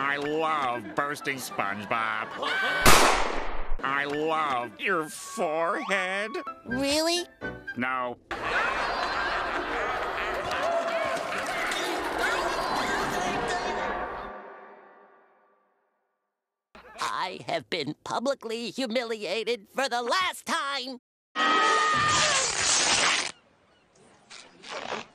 I love bursting SpongeBob. I love your forehead. Really? No. I have been publicly humiliated for the last time.